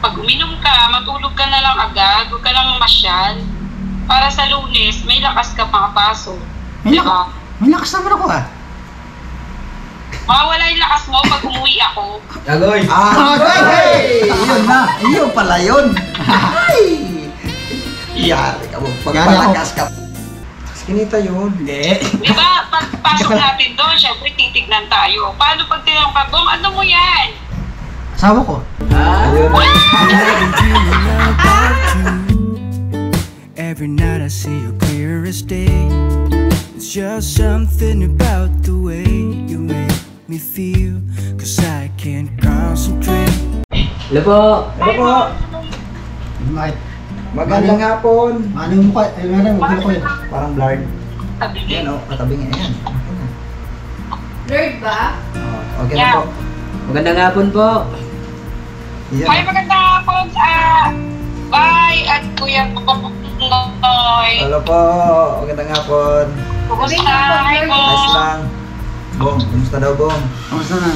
pag uminom ka, matulog ka na lang agad, huwag ka lang masyal. Para sa Lunes, may lakas ka makapasok. Diba? May lakas naman ako ah. Mawawala yung lakas mo pag umuwi ako. Agoy! Agay! Yun na! Iyo pala yun! Ay! Yari ka mo, pagpalakas ka. Kinita yun. Hindi. Diba, pagpasok natin doon, syempre titignan tayo. Paano pag tinanong ka, Bong, ano mo yan? Asawa ko. Ayun. Every night I see you clear as day. It's just something about the way you make me feel, 'cause I can't concentrate. Hello po! Hello po! Bakit? Magandang hapon! Ano yung mukha? Ay, meron, magkano ko yun. Parang blurred. Sabi Yan o, katabi nga yan. Blurred ba? Oh, okay na po. Magandang hapon po. Yan. Hi, magandang hapon sa Bye at Kuya Popoy. Hello po! Magandang hapon. Kumusta? Hi, Nice Bong. lang. Bong, kumusta daw Bong? Kamusta na?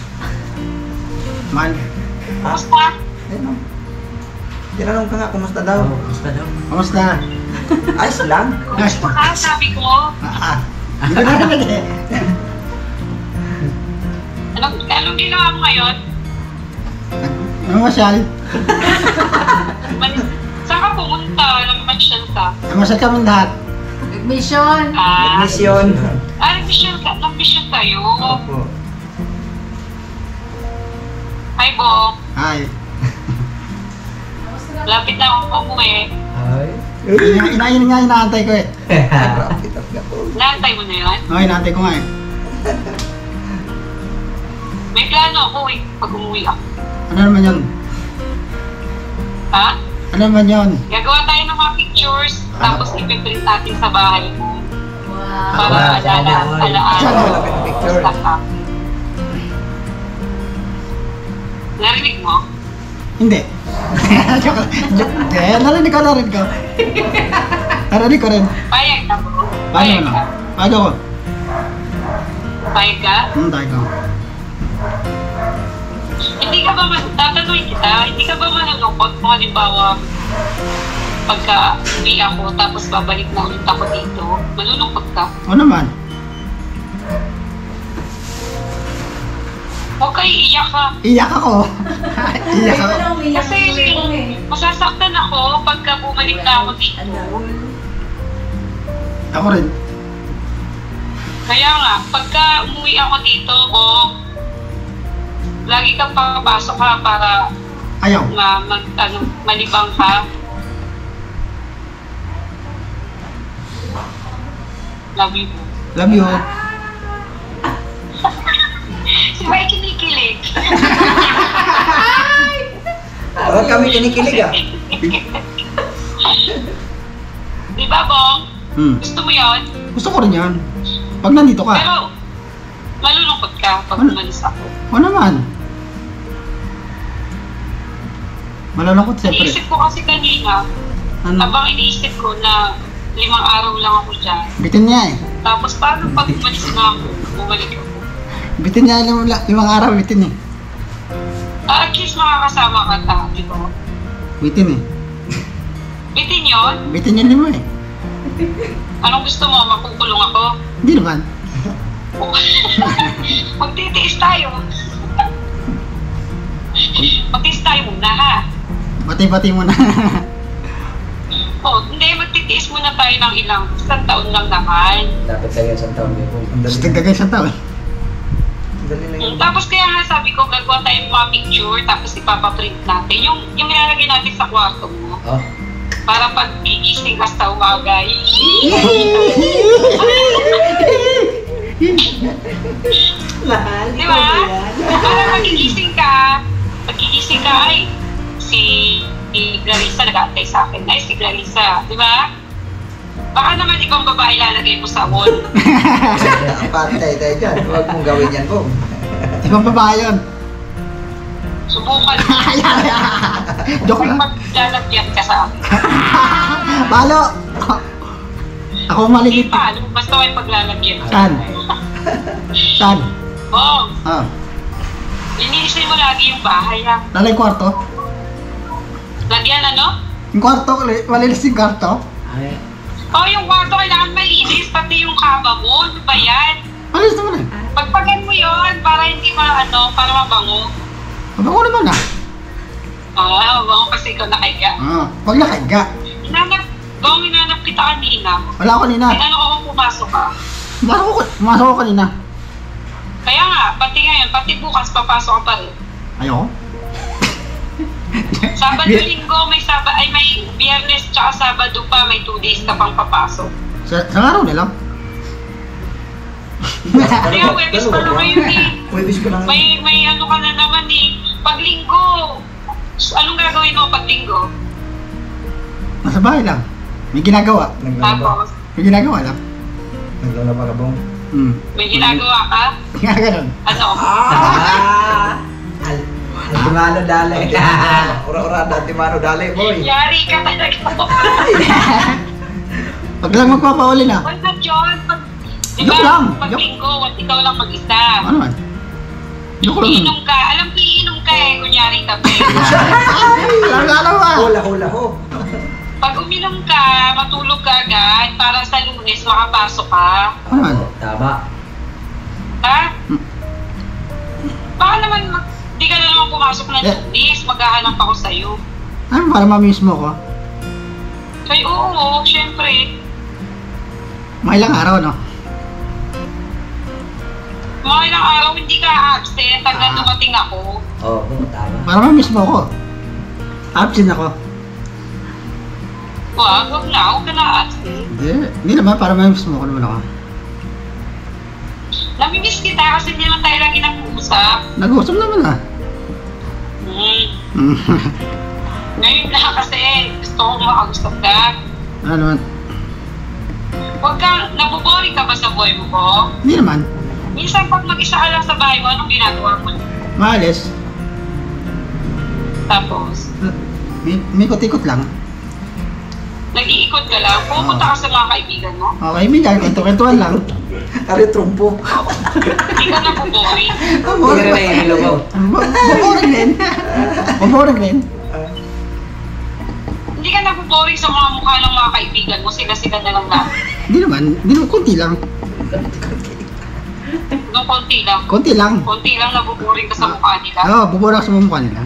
Man. Kumusta? Ayun o. Tinanong ka nga, kumusta daw? Kumusta daw? Kamusta? Ayos lang. Kumusta ka? Sabi ko. Hindi ko narinig eh. Anong ginawa mo ngayon? Namasyal. Saan ka pumunta? Namasyal ka? Namasyal kami lahat. Admission. Admission. Nag-mission ka? Nag-mission tayo? Opo. Hi, Bong. Ay. Lapit na ako umuwi. Ay. Inayin nga, inaantay ko eh. Grabe talaga po. Naantay mo na yun? Oo, inaantay ko nga eh. May plano ako eh, pag umuwi ako. Ano naman yun? Ha? Ano naman yun? Gagawa tayo ng mga pictures, tapos ipiprint natin sa bahay mo. Wow. Para alaala. Saan mo lapit ng picture? Narinig mo? Hindi. Joke lang. Eh, narinig ko. Narinig ko rin. Payag ka mo? Paano Payag na? ka? Paano ko? Payag ka? Tayo ko. Hindi ka ba tatanungin kita, hindi ka ba malulungkot kung halimbawa pagka uwi ako tapos babalik na ulit ako dito, malulungkot ka? O naman. Huwag kayo iiyak ka. Iyak ako. Iyak ako. Kasi masasaktan ako pagka bumalik na ako dito. Ako rin. Kaya nga, pagka umuwi ako dito, lagi kang papasok ha para Ayaw. malibang ka. Love you. Love you. Si May kinikilig. Huwag kami kinikilig ah. Di ba, Bong? Gusto mo yon? Gusto ko rin yan. Pag nandito ka. Pero, malulungkot ka pag Ano? umalis ako. O naman. Malulungkot siyempre. Iniisip ko kasi kanina, Ano? habang iniisip ko na 5 araw lang ako dyan. Bitin niya eh. Tapos paano pag umalis na ako, bumalik ako? Bitin niya limang araw. Bitin eh. At least makakasama ka ta, di ba? Bitin eh. Bitin yun? Bitin niya lima eh. Anong gusto mo? Makukulong ako? Hindi naman. Magtitiis tayo. Magtitiis tayo muna ha. Bati-bati mo na. Hindi, magtitiis muna tayo ng isang taon lang naman. Dapat tayo isang taon niyo po. Gusto dagdagan isang taon. Dali lang yun. Tapos kaya nga sabi ko, gagawa tayo ng mga picture, tapos ipapaprint natin. Yung ilalagay natin sa kwarto mo. Oh. Para pag gigising ka sa umaga, Mahal. di ba? Para magigising ka, ay, si Clarissa nag-aantay sa akin. Ay, si Clarissa, di ba? Baka naman ibang babae lalagay mo sa wall. Patay tayo dyan. Huwag mong gawin yan po. Ibang babae yun. Subukan mo. Joke lang. Maglalagyan ka sa akin. Balo! Ako Hindi maligit. pa, basta may paglalagyan. Saan? Saan? Oo. Ah. Linisin mo lagi yung bahay ha. Lalay kwarto? Lagyan ano? Yung kwarto, malinis yung kwarto. Ay, Yung kwarto kailangan malinis, pati yung kama mo. Ano ba yan? Malinis naman eh. Pagpagan mo yon para hindi para mabango. Mabango naman ah. Mabango kasi ikaw nakahiga. Pag nakahiga. Hinanap kita kanina. Wala ako kanina. Ano ko pumasok ka? Pumasok ako kanina. Kaya nga, pati ngayon, pati bukas papasok ka pa rin. Ayoko. Sabado, Linggo, may Biyernes tsaka Sabado pa, may 2 days ka pang papasok. Sa araw na lang. Kaya Webis pa naman yun eh. Webis ko lang. May ano ka na naman eh. Pag Linggo, anong gagawin mo pag Linggo? Nasa bahay lang. May ginagawa. Tapos, May ginagawa lang. Naglalaba ka bang? may ginagawa ka? Ganun. Ano? Altimano dali. Ura-ura, Altimano dali, boy. Yari ka talaga. Pag lang magpapauli na. Wala na, John. Joke Diba, lang. pag Joke. Linggo, ikaw lang mag-isa. Ano man? Joke lang. Iinom ka. Alam ko, iinom ka eh. Kunyari kape. Alam ba? Hula-hula ho. Pag uminom ka, matulog ka agad para sa Lunes makapasok ka. Ano man? Tama. Ha? Baka naman, di ka na naman pumasok ng Lunes. Maghahanap ako sa'yo. Ano para mamiss mo ko? Ay, oo, syempre. Mga ilang araw, no? Mga ilang araw hindi ka absent hanggang dumating ako. Oo, tama. Para mamiss mo ko. Absent ako. Huwag ka na absent. Hindi naman, para mamiss mo ko naman ako. Namimiss kita kasi hindi naman tayo lagi nag-uusap. Nag-uusap naman ah. Ngayon na kasi gusto kong makausap ka. Ano naman? Huwag ka, nabuboring ka ba sa buhay mo ko? Hindi naman. Minsan pag mag-isa ka lang sa bahay mo, anong ginagawa mo? Maalis. Tapos, May ikot-ikot lang. nag-iikot ka lang, pupunta ka sa mga kaibigan mo. Okay, minsan, kwento-kwentuhan lang. Ari, trumpo. Hindi ka nabuboring. Hindi ka na naiilaw. Maboring din. Maboring din. Hindi ka nabuboring sa mga mukha ng mga kaibigan mo, sila-sila na lang lahat. Hindi naman, konti lang. Nung konti lang. Konti lang. Konti lang nabuboring ka sa mukha nila. Oo, bubura ka sa mukha nila.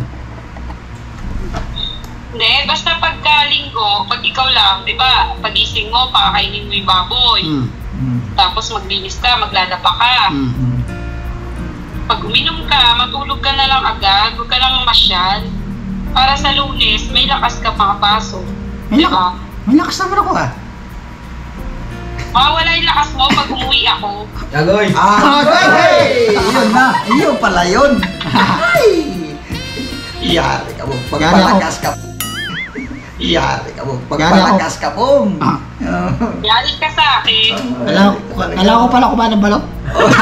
Hindi, basta pagka Linggo, pag ikaw lang, di ba, pagising mo, pakakainin mo yung baboy. Tapos maglinis ka, maglalaba ka. Pag uminom ka, matulog ka na lang agad, huwag ka lang mamasyal. Para sa Lunes, may lakas ka makapasok. May Diba? lakas naman ako ah. Mawawala yung lakas mo pag umuwi ako. Agoy! Ay! Yun na. Yun pala yun. Ay! Yari ka mo. Pagpalakas ka. Yari ka mo. Pagpalakas ka po. Yari ka sa akin. Kala ko pala kumain ng balot.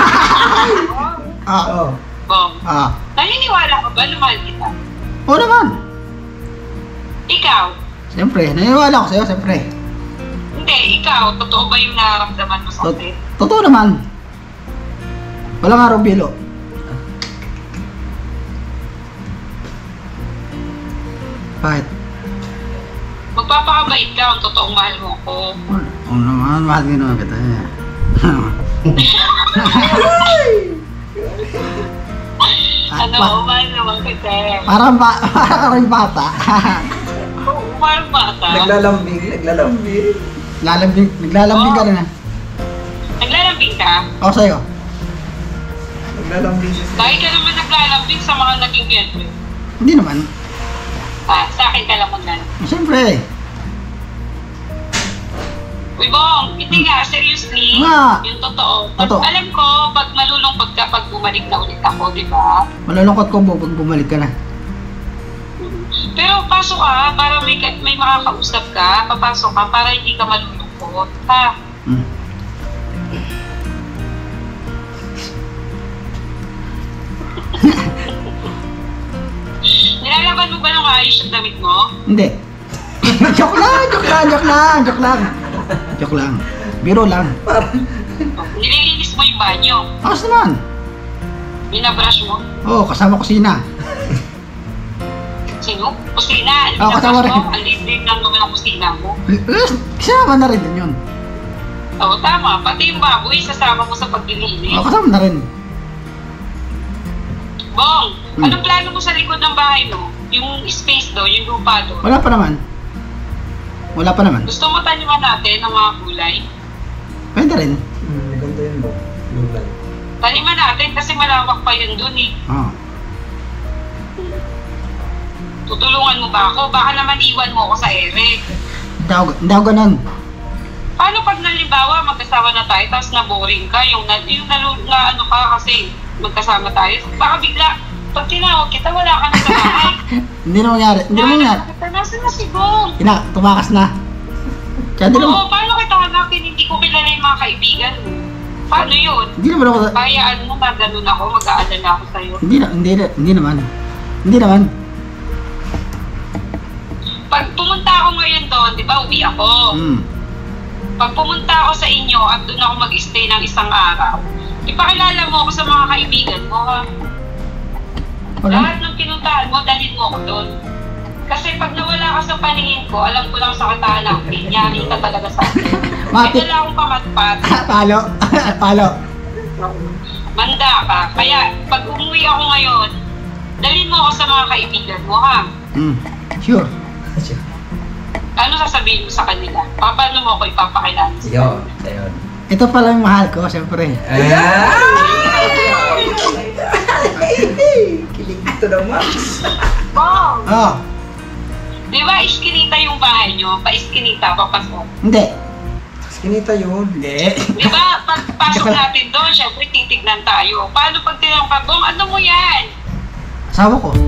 Oo. Bong, Ah. naniniwala ka ba na mahal kita? Oo naman. Ikaw? Siyempre, naniniwala ko sa'yo, siyempre. Hindi, ikaw. Totoo ba yung nararamdaman mo sa akin? Totoo naman. Walang araw bilo. Bakit? Magpapakabait ka kung totoong mahal mo ko. Oo naman, mahal din naman kita. Ano, mahal naman kita. Parang bata. Mahal bata. Naglalambing. Naglalambing ka rin ah. Naglalambing ka? Ako sa'yo. Naglalambing siya. Lagi ka naman naglalambing sa mga naging girlfriend. Hindi naman. Sa akin ka lang maglalambing. Siyempre. Uy, Bong, hindi nga, seriously, Nga. yung totoo. Totoo. Alam ko, pag malulungkot ka, pag bumalik na ulit ako, di ba? Malulungkot ko pag bumalik ka na. Pero pasok ka, para may makakausap ka, papasok ka, para hindi ka malulungkot, ha? Nilalaban mo ba ng ayos yung damit mo? Hindi. Joke lang. Biro lang. Nililinis mo yung banyo? Ayos naman. Binabrush mo? Oo, kasama kusina. Sino? Kusina. Oo, kasama rin. Ang libre lang naman ang kusina mo. Kasama na rin din yun. Oo, tama. Pati yung baboy, sasama mo sa paglilinis. Oo, kasama na rin. Bong, anong plano mo sa likod ng bahay mo? Yung space doon, yung lupa doon. Wala pa naman. Wala pa naman. Gusto mo taniman natin ng mga gulay? Pwede rin. Maganda yun ba? Lugal. Taniman natin kasi malawak pa yun doon eh. Oo. Tutulungan mo ba ako? Baka naman iwan mo ako sa ere. Hindi ako ganun. Paano pag nalimbawa magkasama na tayo tapos na-boring ka? Yung ano ka kasi magkasama tayo. Baka bigla, pag tinawag kita, wala ka na sa bahay. Hindi na mangyari. Hindi na mangyari. Nasaan na si Bong? Tumakas na. Kaya hindi naman. Oo, paano kita hanapin? Hindi ko kilala yung mga kaibigan mo. Paano yun? Hindi naman ako. Bayaan mo na ganun ako, mag-aalala ako sa'yo. Hindi naman. Hindi naman. Pag pumunta ako ngayon doon, di ba, uwi ako. Pag pumunta ako sa inyo at doon ako mag-stay ng isang araw, ipakilala mo ako sa mga kaibigan mo, ha? Lahat ng pinuntahan mo, dalhin mo ako doon. Kasi pag nawala ka sa paningin ko, alam ko lang sa katanang, pinyari ka talaga sa akin. Mati. May dala akong pamatpat. Palo. Palo. Manda ka. Kaya pag umuwi ako ngayon, dalhin mo ako sa mga kaibigan mo, ha? Sure. Ano sasabihin mo sa kanila? Paano mo ako ipapakilala? Yun. Ayun. Ito pala yung mahal ko, siyempre. Kilig dito daw, Max. Bong! Oo. Di ba iskinita yung bahay nyo? Pa-iskinita, papasok. Hindi. Kinita yun. Hindi. Di ba, pagpasok natin doon, syempre titignan tayo. Paano pag tinanong ka, Bong, ano mo yan? Asawa ko.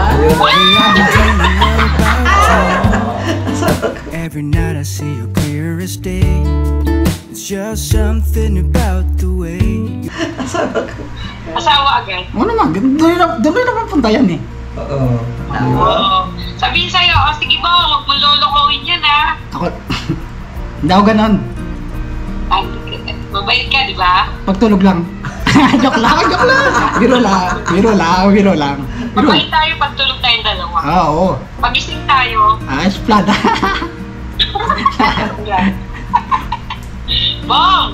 Every night I see you clear as day. It's just something about the way you Asawa agad. Oo naman. Doon na papunta yan eh. Oo. Oo. Sabihin sa'yo, sige Bong, huwag mo lolokohin yan, ha? Ako. Hindi ako ganun. Ay, mabait ka, di ba? Pagtulog lang. Joke lang. Biro lang. Mabait tayo pag tulog tayong dalawa. Oo. Pag-ising tayo, Esplada. Bong,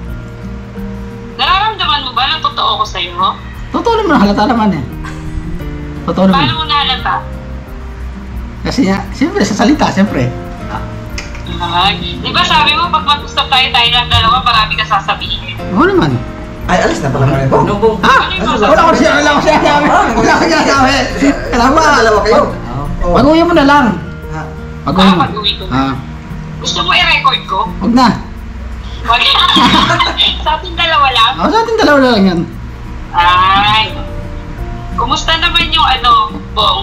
Ah. nararamdaman mo ba na totoo ko sa'yo? Totoo naman. Halata naman eh. Totoo naman. Paano mo nahalata? Kasi nga, siyempre, sa salita, siyempre. Ay, di ba sabi mo, pag mag-usap tayo lang dalawa, marami ka sasabihin. Oo naman. Ay, alis na pala kami. Ano yung Wala ko siya sinasabi. Alam mo, Dalawa kayo. pag-uwi mo na lang. Pag-uwi mo. pag-uwi ko na. Gusto mo i-record ko? Huwag na. Wag. Sa ating dalawa lang? Sa ating dalawa na lang yan. Ay. Kumusta naman yung Bong,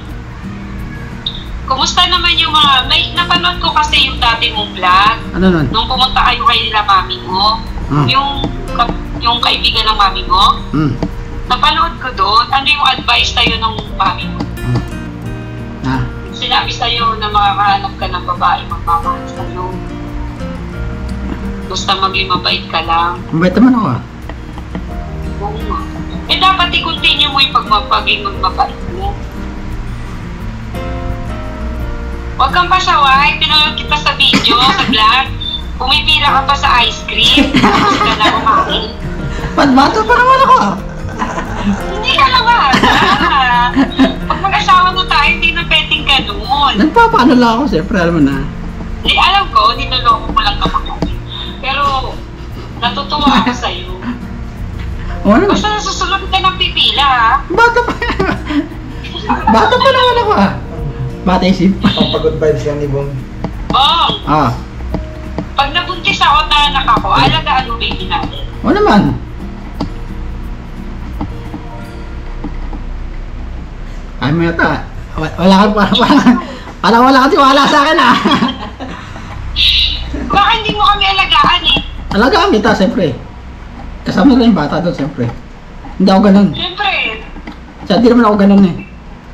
kumusta naman yung mga, napanood ko kasi yung dati mong vlog. Ano nun? Nung pumunta kayo kay nila mami mo, yung kaibigan ng mami mo, napanood ko doon, ano yung advice tayo ng mami mo? Sinabi sa'yo na makakahanap ka ng babae magmamahal sa'yo. Basta maging mabait ka lang. Mabait naman ako. Oo nga. Eh dapat i-continue mo yung pagmapaging magmabait mo. Huwag kang pasaway, pinanood kita sa video, sa vlog. Pumipila ka pa sa ice cream. Tapos ka na kumain. Bata pa naman ako. Hindi ka naman. Pag mag-asawa mo tayo, hindi na pwedeng ganun. Nagpapaano lang ako, siyempre, alam mo na. Hindi, alam ko, niloloko mo lang kapag pero, natutuwa ako sa'yo. Oo naman. Basta nasusunod ka ng pipila, ha? Bata pa naman ako ah. Bata isip. Pampagod vibes lang ni Bong. Bong, Ah. pag nabuntis ako, naanak ako, alagaan mo baby natin. Oo naman. Ay mo yata. Wala kang tiwala sa akin ah. Baka hindi mo kami alagaan eh. Alagaan kita, siyempre. Kasama na yung bata doon, siyempre. Hindi ako ganun. Siyempre, Siya, di naman ako ganun eh.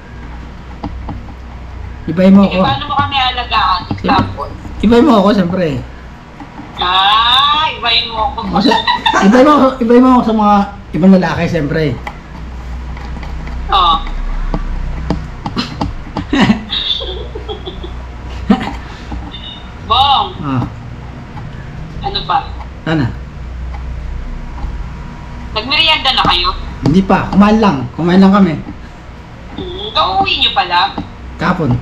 Ibahin mo eh, ako. paano mo kami alagaan? Example. Ibahin mo ako, siyempre. Ibahin mo ako. Kasi, ibahin mo ako sa mga ibang lalaki, siyempre. Oo. Sana. Nagmerienda na kayo? Hindi pa. Kumain lang. Kumain lang kami. Kauwi nyo pala. Kapon.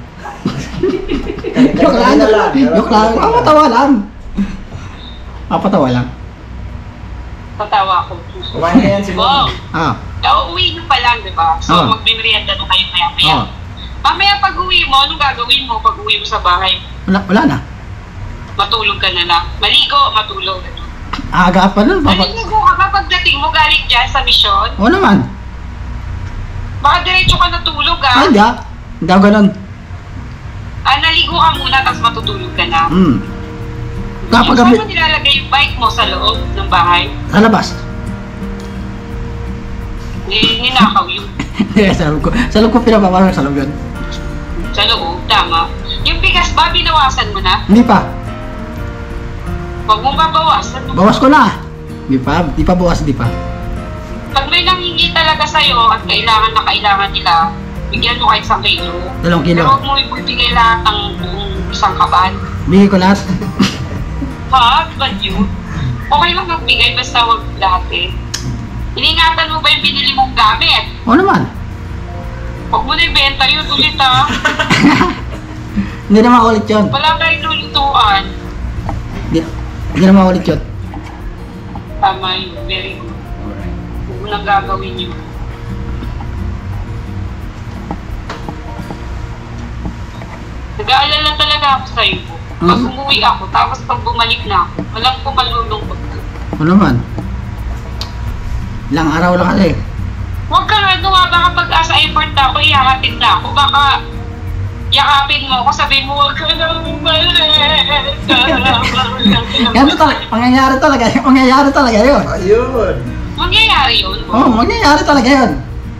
Joke lang. Joke lang. Papatawa lang. Papatawa lang. Tatawa ko. Kumain na yan si Bong, Ah. kauwi nyo pa lang, di ba? So, Oo. magmerienda na kayo maya-maya. Oo. Mamaya pag-uwi mo, anong gagawin mo pag uwi mo sa bahay? Wala na. Matulog ka na lang. Maligo, matulog. Aga pa nun. Naliligo ka ba pagdating mo galing dyan sa misyon? Oo naman. Baka diretso ka natulog Hindi ah. Hindi ako ganun. Naligo ka muna tapos matutulog ka na. Kapag Saan gabi. mo nilalagay yung bike mo sa loob ng bahay? Sa labas. Ninakaw yun. Hindi, sa loob ko. Sa loob ko pinapapasok sa loob yun. Sa loob, tama. Yung bigas ba, binawasan mo na? Hindi pa. Huwag mong babawasan. Bawas ko na. Hindi pa. Hindi pa bawas. Hindi pa. Pag may nanghingi talaga sa'yo at kailangan na kailangan nila, bigyan mo kahit 1 kilo. 2 kilo. Pero huwag mo ibigay lahat ng buong isang kaban. Bigay ko lahat. Ha? Diba yun? Okay lang magbigay basta huwag lahat eh. Iningatan mo ba yung binili mong gamit? Oo naman. Huwag mo na ibenta yun ulit ha. Hindi naman ulit yun. Wala kayong lulutuan. Hindi naman ulit yun. Tama yun. Very good. Huwag mo nang gagawin yun. Nag-aalala talaga ako sa'yo. Pag umuwi ako, tapos pag bumalik na ako, walang pumalulungkot ko. Oo naman. Ilang araw lang kasi. Huwag ka nga, baka pag-asa effort na ako, iyahatid na ako. Baka yakapin mo ako, sabihin mo, huwag ka na umalis. Ganito talaga. Mangyayari talaga yun. Ayun. Mangyayari yun. Oo, mangyayari talaga yun.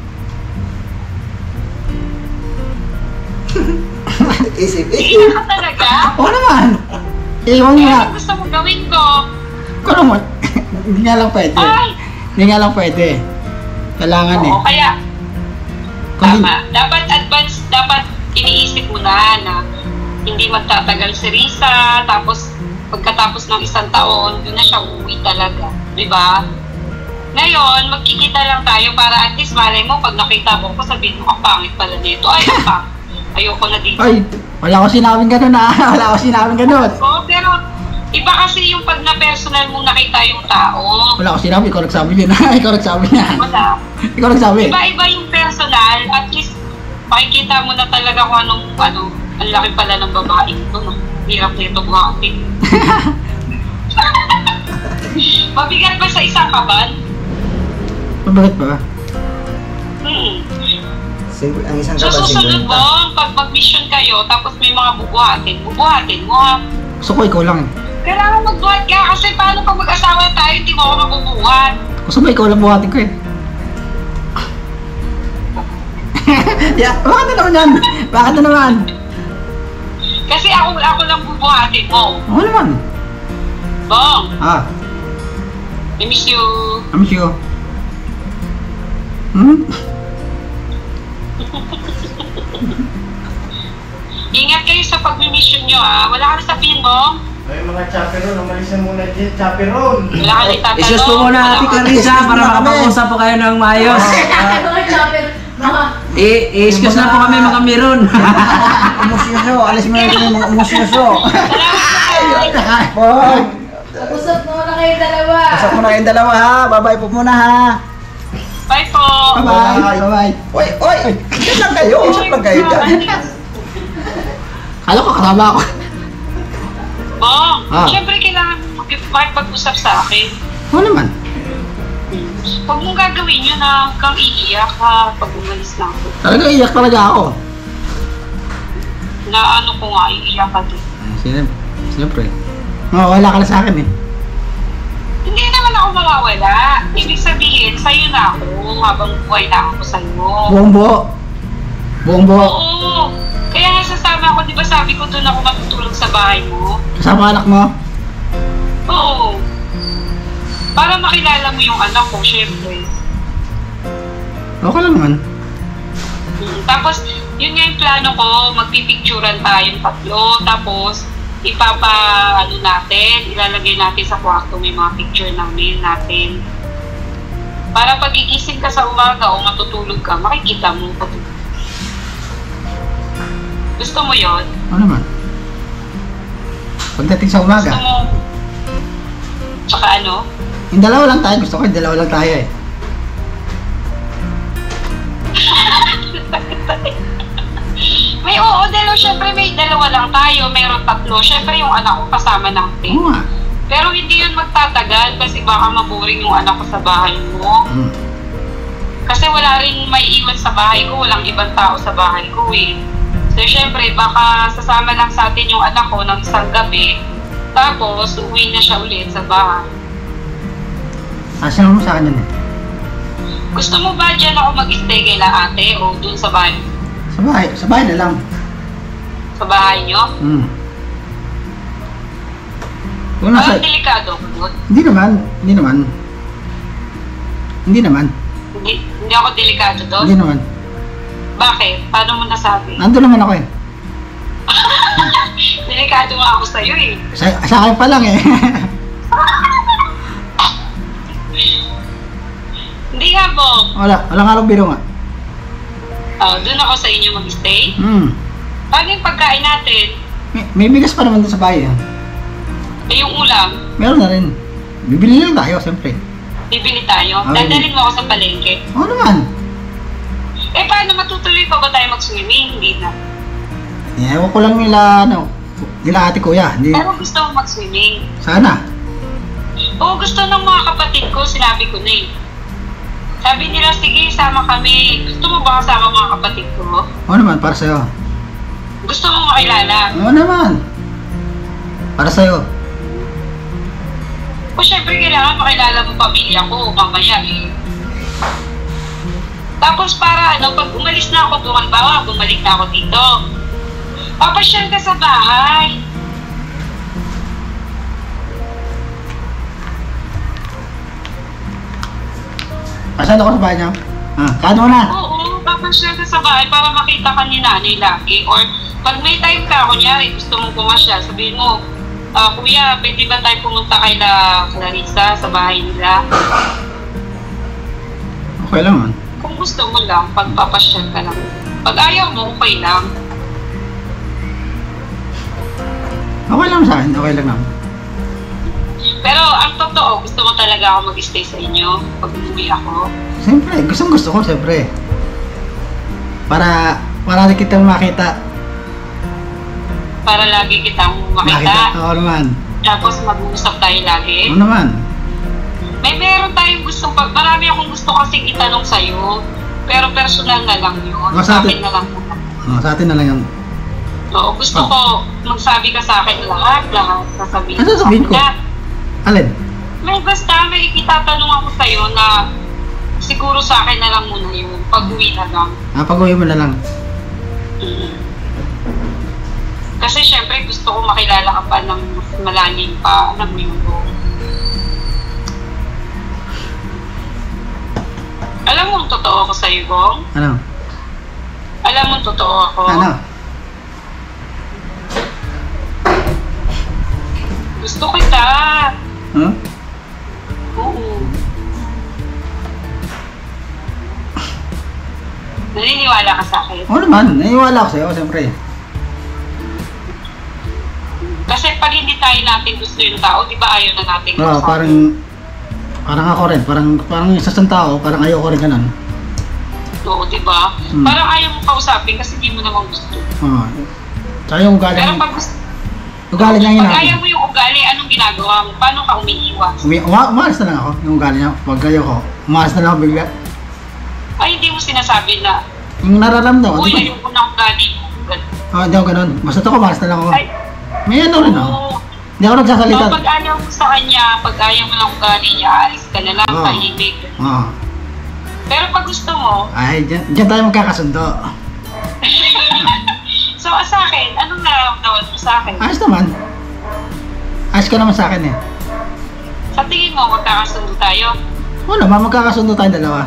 Isip. Iiyak ka talaga? Oo naman. Iwan nga. Ano gusto mo gawin ko? Kung naman. Hindi nga lang pwede. Ay! Hindi nga lang pwede. Kailangan eh. Oo, kaya, Kung tama. Dapat iniisip mo na hindi magtatagal si Risa, tapos pagkatapos ng 1 taon, doon na siya uuwi talaga. Diba? Ngayon, magkikita lang tayo para at least malay mo, pag nakita mo ko, sabihin mo, ang pangit pala dito. Ay, ang pangit. Ayoko na dito. Ay, wala ko sinabing ganun ah. Wala ko sinabing ganun. Oo, pero iba kasi yung pag na-personal mong nakita yung tao. Wala ko sinabi. Ikaw nagsabi yun. Ikaw nagsabi niyan. Wala. Ikaw nagsabi. Iba-iba yung personal, at least makikita mo na talaga kung anong, ang laki pala ng babae ito, no? Hirap nito buhatin. Mabigat ba sa isang kaban? Bakit ba? Ang isang So kaban susunod mo, 50. pag mag-mission kayo, tapos may mga bubuhatin mo ha. Gusto ko ikaw lang eh. Kailangan magbuhat ka kasi paano pag mag-asawa tayo, hindi mo ako mabubuhat. Gusto mo ikaw lang buhatin ko eh. Yeah, bakit na naman yan? Bakit na naman? Kasi ako lang bubuhatin mo. Oo naman. Bong, Ah, I miss you. I'm sure. Hmm? Ingat kayo sa pag-mission nyo ha. Wala kang sabihin mo. Ay, mga chaperon, umalis na muna dyan, chaperon. Wala kang itatanong. Isus po muna Ate Clarissa para makapag-usap po kayo ng maayos. Mga chopper, mga... I-excuse na po kami mga miron. Umusyoso. Alis mo yung mga umusyoso. Salamat! Usap muna kayo dalawa. Pasok mo na kayong dalawa ha. Bye-bye po muna ha. Bye po! Bye-bye. Bye-bye. Oy, oy. Usap lang kayo. Usap lang kayo dyan. Kala ko kasama ako. Bong, Ah. syempre kailangan makipag-usap sa akin. Oo naman. Huwag mong gagawin yun na kang iiyak ha pag umalis na ako. Talaga iyak talaga ako. Na ano ko nga, iiyak ka din. Siyempre. Mawawala ka na sa akin eh. Hindi naman ako mawawala. Ibig sabihin, sa'yo na ako habang buhay na ako sa'yo. Buong buo. Buong buo. Oo. Kaya nga sasama ako, di ba sabi ko doon ako matutulog sa bahay mo? Kasama anak mo. Oo. Para makilala mo yung anak ko, syempre. Okay lang naman. Tapos, yun nga yung plano ko, magpipicturan tayong 3. Tapos, ilalagay natin sa kwarto, may mga picture natin. Para pagigising ka sa umaga o matutulog ka, makikita mo. Gusto mo yon? Ano naman? Pagdating sa umaga. Gusto mo? Tsaka ano? Yung dalawa lang tayo. Gusto ko yung dalawa lang tayo eh. Syempre may dalawa lang tayo, mayroon tatlo. Syempre yung anak ko kasama natin. Oo nga. Pero hindi yun magtatagal kasi baka maboring yung anak ko sa bahay mo. Kasi wala rin may iwan sa bahay ko, walang ibang tao sa bahay ko eh. So syempre baka sasama lang sa atin yung anak ko ng isang gabi, tapos uwi na siya ulit sa bahay. Asya mo sa akin yun eh. Gusto mo ba dyan ako mag-stay kay la ate o dun sa bahay? Sa bahay na lang. Sa bahay nyo? Kung nasa... Parang delikado ko. Hindi naman. Hindi ako delikado doon? Hindi naman. Bakit? Paano mo nasabi? Nandun naman ako eh. Delikado nga ako sa'yo eh. Sa akin pa lang eh. Hindi nga po. Wala nga lang biro nga. Doon ako sa inyo mag-stay? Paano yung pagkain natin? May bigas pa naman doon sa bahay eh. Yung ulam? Meron na rin. Bibili lang tayo, siyempre. Bibili tayo? Dadalhin mo ako sa palengke? Oo naman. Paano matutuloy pa ba tayo mag-swimming? Hindi na. Ewan ko lang nila ate kuya. Hindi... Pero gusto mo mag-swimming? Sana. Oo, gusto ng mga kapatid ko, sinabi ko na eh. Sabi nila, sige, sama kami. Gusto mo ba kasama mga kapatid ko? Oo naman, para sa'yo. Gusto mo makilala? Oo naman. Para sa'yo. O syempre, kailangan makilala mo pamilya ko mamaya eh. Tapos para pag umalis na ako, bumalik na ako dito. Papasyal ka sa bahay. Pasal ako sa bahay niya. Kano na? Oo, papasyal ka sa bahay para makita ka ni nanay lagi. Or pag may time ka, kunyari gusto mong pumasyal, sabihin mo, kuya, pwede ba tayo pumunta kay Clarissa sa bahay nila? Okay lang man. Kung gusto mo lang, pagpapasyal ka lang. Pag ayaw mo, okay lang. Okay lang sa akin, okay lang naman. Pero ang totoo, gusto mo talaga ako mag-stay sa inyo pag umuwi ako? Siyempre, gusto ko, siyempre. Para rin kitang makita. Para lagi kitang makita? Oo naman. Tapos mag-uusap tayo lagi? Oo naman. Meron tayong gustong marami akong gusto kasing itanong sa'yo. Pero personal na lang yun. Sa akin na lang. Sa atin na lang yun. Oo, gusto ko magsabi ka sa akin lahat. Sasabihin ano sasabihin ko? Alin? May itatanong ako sa'yo na siguro sa akin na lang muna yun. Pag-uwi na lang. Pag-uwi mo na lang. Kasi syempre gusto ko makilala ka pa ng malalim pa. Alam mo yun ko. Alam mo ang totoo ako sa'yo, Bong? Ano? Alam mo ang totoo ako? Ano? Gusto kita. Huh? Oo. Naniniwala ka sa akin? Oo naman, naniniwala ako sa'yo, siyempre. Kasi pag hindi tayo natin gusto yung tao, di ba ayaw na natin gusto? Oo, parang ako rin, parang isa sa tao, parang ayaw ko rin ganun. Oo, di ba? Parang ayaw mo kausapin kasi hindi mo naman gusto. Oo. Tsaka yung ugali. Pero pag gusto, ugali niya yun. Pag ayaw mo yung ugali, anong ginagawa mo? Paano ka umiiwas? Umalas na lang ako, yung ugali niya. Pag ayaw ko, umalas na lang ako bigla. Ay, hindi mo sinasabi na, Yung nararamdaman. uy, ayaw ko na ugali mo. Hindi ako ganun. Basta ito ko, umalas na lang ako. Ay, May ano rin ako. Hindi ako nagsasalita. So, pag ayaw mo sa kanya, pag ayaw mo ng ugali niya, alis ka na lang, tahimik. Oo. Pero pag gusto mo, Ay, dyan tayo magkakasundo. so sa akin, anong nararamdaman mo sa akin? Ayos naman. Ayos ka naman sa akin eh. Sa tingin mo, magkakasundo tayo? Oo naman, magkakasundo tayong dalawa.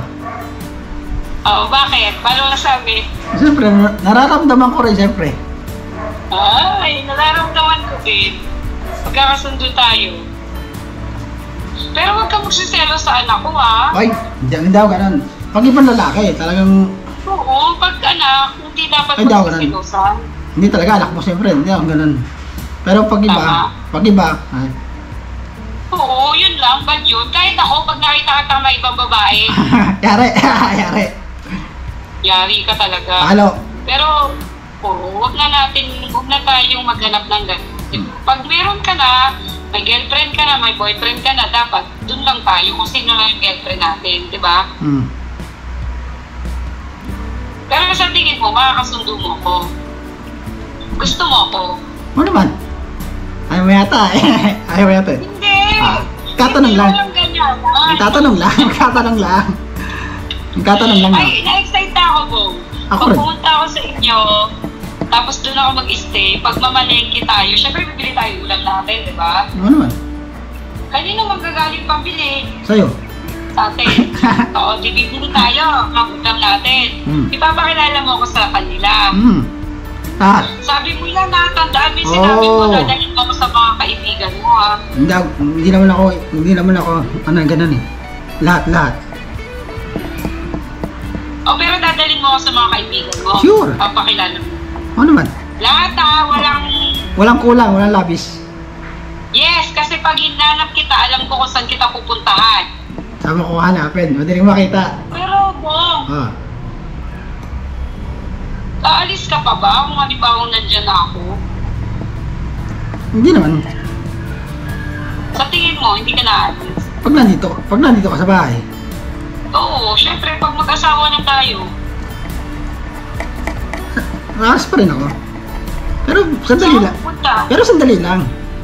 Oo, bakit? Paano nasabi? Siyempre, nararamdaman ko rin siyempre. Ay, nararamdaman ko din. Magkakasundo tayo. Pero huwag ka magsiselo sa anak ko, ha? Ay, hindi ako ganun. Pag ibang lalaki, talagang Oo, pag anak, hindi dapat Ay, daw, magsiselosan. hindi talaga anak mo siyempre, hindi ako ganun. Pero Tama. pag iba, ay, Oo, yun lang, bad yun. Kahit ako, pag nakita ka tama ibang babae, yari, yari. yari ka talaga. Halo. Pero, huwag na tayong maghanap ng ganun. Pag meron ka na, may girlfriend ka na, may boyfriend ka na, dapat dun lang tayo kung sino lang yung girlfriend natin, di ba? Hmm. Pero sa tingin mo, makakasundo mo ko. Gusto mo ko. Ano naman? Ayaw mo yata eh. Ayaw mo yata eh. Hindi! Katanong lang. Hindi walang ganyan. Tatanong lang. Katanong lang. Katanong lang. Ay, na-excite ako po. Ako Pag rin. pumunta ako sa inyo, tapos doon ako mag-stay, pag mamalengke tayo, syempre bibili tayo ulam natin, di ba? Ano naman? Kanino magagaling pambili? Sa'yo. Sa atin. Oo, di bibili tayo, ng ulam natin. Ipapakilala mo ako sa kanila. Lahat. Sabi mo yan, natandaan mo yung sinabi mo, dadalhin mo ako sa mga kaibigan mo, ha? Hindi naman ako, ganun eh. Lahat. O, pero dadalhin mo ako sa mga kaibigan mo. Sure. Papakilala mo. Ano naman? Lahat, ha? Walang kulang, walang labis. Yes, kasi pag hinanap kita, alam ko kung saan kita pupuntahan. Sama ko hanapin, madaling makita. Pero, Bong, aalis ka pa ba kung halimbawa nandyan na ako? Hindi naman. Sa tingin mo, hindi ka naalis? Pag nandito ka sa bahay. Oo, syempre pag mag-asawa na tayo. Naalis pa rin ako. Pero sandali Saan lang. pupunta? Pero sandali lang.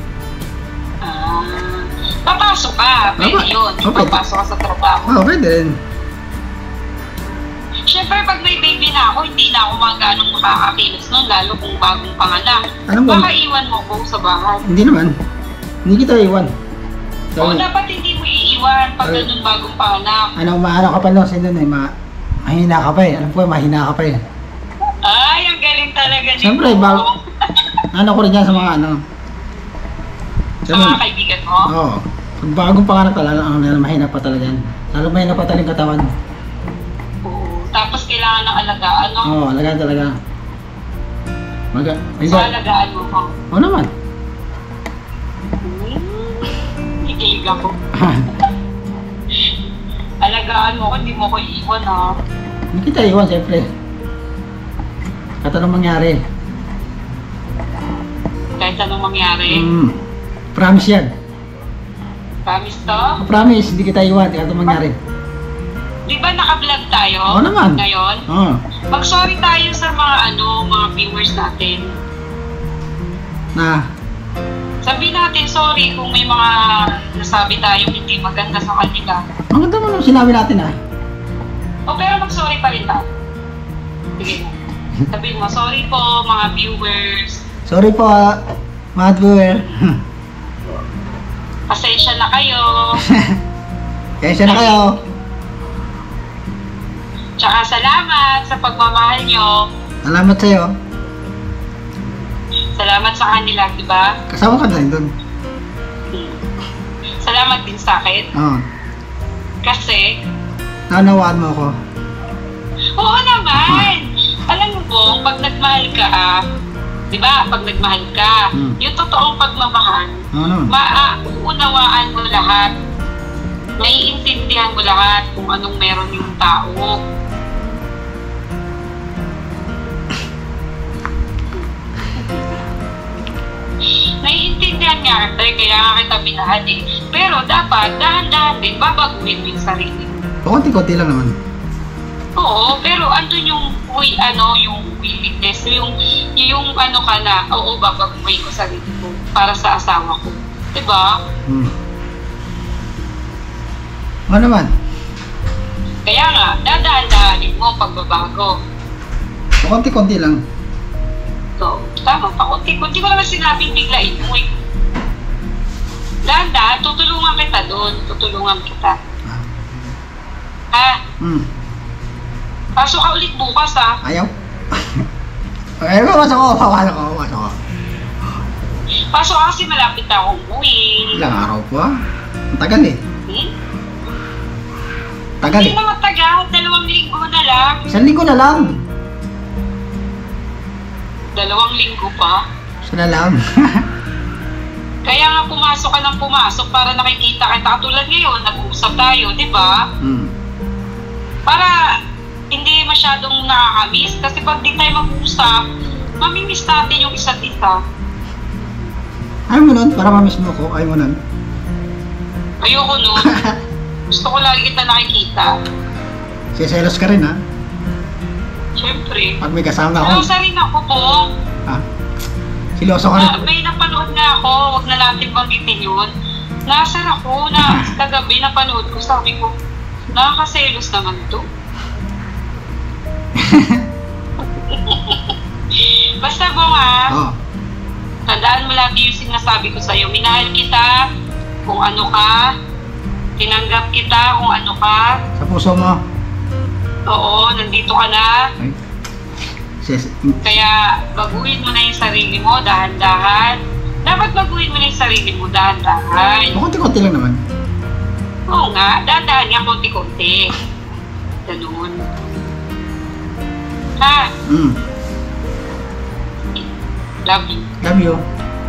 Papasok ka, pwede yun. Papasok ka sa trabaho. Oo, pwede rin. Siyempre, pag may baby na ako, hindi na ako ganong makakakilos nun, lalo kung bagong panganak. Alam mo, Baka iwan mo ko sa bahay. Hindi naman. Hindi kita iwan. Oo, dapat hindi mo iiwan pag ganun bagong panganak. Maano ka pa no, sino na mahina ka pa eh. Alam ko, mahina ka pa eh. Ay, ang galing talaga ni Siyempre, ano ko rin yan sa mga Sa mga kaibigan mo? Oo. Pag bagong panganak talaga, mahina pa talaga yan. Lalo mahina pa talaga yung katawan. Oo. Tapos kailangan ng alagaan, no? Oo, alagaan talaga. So, alagaan mo ko. Oo naman. Ikilig ako. Alagaan mo ko, hindi mo ko iiwan, ha? Hindi kita iwan, siyempre. Kahit anong mangyari. Kahit anong mangyari. Promise yan. Promise to? Promise, hindi kita iwan. Kahit anong mangyari. Di ba naka-vlog tayo? Oo naman. Ngayon? Oo. Mag-sorry tayo sa mga viewers natin. Sabi natin sorry kung may mga nasabi tayong hindi maganda sa kanila. Ang ganda mo nung sinabi natin Pero mag-sorry pa rin tayo. Sige. Sabihin mo, sorry po mga viewers. Sorry po, mga viewer. Pasensya na kayo. Pasensya na kayo. Tsaka salamat sa pagmamahal nyo. Salamat sa'yo. Salamat sa kanila, di ba? Kasama ka na rin doon. Salamat din sa akin. Oo. Kasi, Nanawaan mo ako. oo naman. Alam mo po, pag nagmahal ka, di ba, pag nagmahal ka, yung totoong pagmamahal, Oo naman. mauunawaan mo lahat. Naiintindihan mo lahat kung anong meron yung tao. Naiintindihan nga, kaya nga kita minahal eh. Pero dapat, dahan-dahan din, babaguhin mo yung sarili mo. Konti-konti lang naman. Oo, pero andun yung yung willingness, yung ano ka na, oo, babaguhin ko sarili ko para sa asawa ko. Diba? Ano naman? Kaya nga, dadaan-daanin mo pagbabago. Konti-konti lang. So, tama pa, kunti-kunti ko naman sinabing biglain mo eh. Dahan-dahan, tutulungan kita doon, tutulungan kita. Ha? Pasok ka ulit bukas, ha? Ayaw. Ayaw, pasok ko. Kaso kasi malapit na akong umuwi. Ilang araw pa? Ang tagal eh. Hmm? Tagal Hindi eh. naman tagal, 2 linggo na lang. 1 linggo na lang. 2 linggo pa. Isa na lang. Kaya nga pumasok ka ng pumasok para nakikita kita. Katulad ngayon, nag-uusap tayo, di ba? Para hindi masyadong nakakamiss. Kasi pag di tayo mag-uusap, mamimiss natin yung isa't isa. Ayaw mo nun? Para mamiss mo ko. Ayaw mo nun? Ayoko nun. Gusto ko lagi kita nakikita. Siselos ka rin ha? Siyempre. Pag may kasama ako. Silosa rin ako po. Ha? Siloso ka rin? May napanood na ako. Huwag na natin banggitin yun. Nasar ako na kagabi napanood ko. Sabi ko, nakakaselos naman to. Basta Bunga, Oo. tandaan mo lagi yung sinasabi ko sa'yo. Minahal kita kung ano ka. Tinanggap kita kung ano ka. Sa puso mo. Oo, nandito ka na. Ay. Kaya baguhin mo na yung sarili mo, dahan-dahan. Dapat baguhin mo na yung sarili mo, dahan-dahan. Konti-konti lang naman. Oo nga, dahan-dahan nga, konti-konti. Ganun. Ha? Love you. Love you.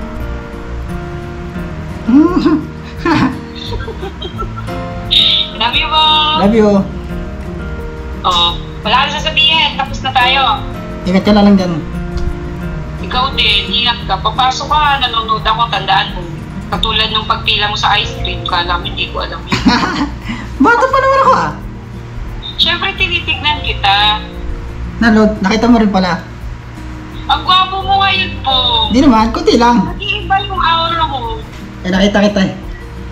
Love you mo. Love you. Oo. Wala ka sasabihin, tapos na tayo. Ingat ka na lang dyan. Ikaw din, ingat ka. Papasok ka, nanonood ako, tandaan mo. Katulad nung pagpila mo sa ice cream, kala mo hindi ko alam yun. Bata pa naman ako ah. Siyempre, tinitignan kita. Naload, nakita mo rin pala. Ang gwapo mo ngayon po. Hindi naman, kunti lang. Nag-iiba yung aura mo. Eh, nakita kita eh.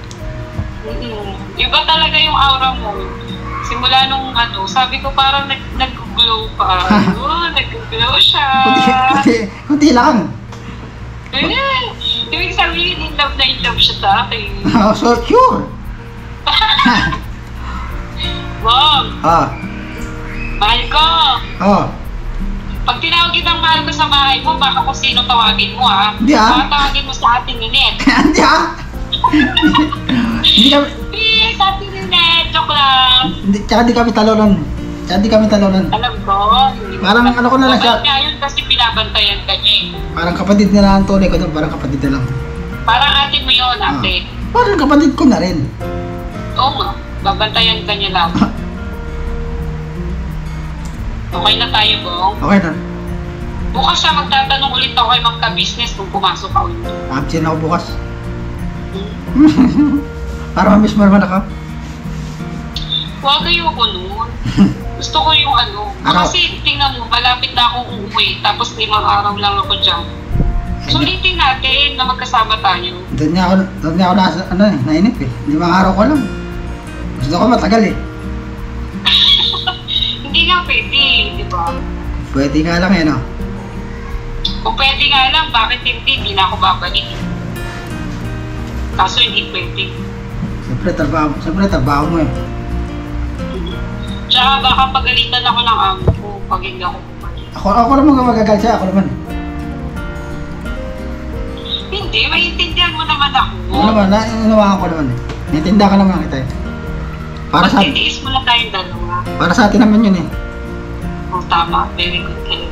Iba talaga yung aura mo. Simula nung sabi ko parang nag-glow pa. Nag-glow siya. Kunti lang. Ibig sabihin, in love siya sa akin. Oh, so sure. Mom, Ah, mahal ko. oh. Pag tinawag kitang mahal ko sa bahay mo, baka kung sino tawagin mo ha. Hindi, ah. Baka tawagin mo sa ating Ninette. Hindi ah. Hindi kami, Please, ating Ninette, joke lang. tsaka di kami talonan. Tsaka di kami talonan. Alam ko. Parang ano ko na lang siya. Mabait nga yun kasi binabantayan ka niya eh. Parang kapatid na lang ang tunay ko doon. Parang kapatid na lang. Parang ate mo yun, ate. Parang kapatid ko na rin. Oo nga, babantayan ka niya lang. Okay na tayo, Bong. Okay na. Bukas siya magtatanong ulit ako kay magka-business kung pumasok ako ulit. Absent ako bukas. Para mamiss mo naman ako. Huwag ayoko nun. Gusto ko yung Araw. Kasi tingnan mo, malapit na akong umuwi, tapos 5 araw lang ako dyan. Sulitin natin na magkasama tayo. Doon niya ako nainip eh. 5 araw ko lang. Gusto ko matagal eh. Hindi nga pwede, di ba? Pwede nga lang eh no. Kung pwede nga lang, bakit hindi na ako babalik? Kaso hindi pwede. Siyempre trabaho mo eh. Tsaka baka pagalitan ako ng amo ko pag hindi ako bumalik. Ako naman magagal siya, ako naman. Hindi, maintindihan mo naman ako. Ako naman, naiinawaan ko naman eh. Naintindihan ka naman kita eh. Para sa Magtitiis mo na tayong dalawa. Para sa atin naman yun eh. Oh, tama. Very good kayo.